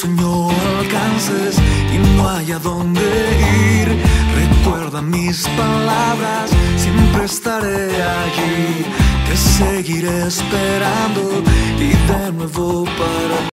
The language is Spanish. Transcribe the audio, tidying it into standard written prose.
sueño alcances y no haya dónde ir, recuerda mis palabras, siempre estaré allí. Te seguiré esperando y de nuevo para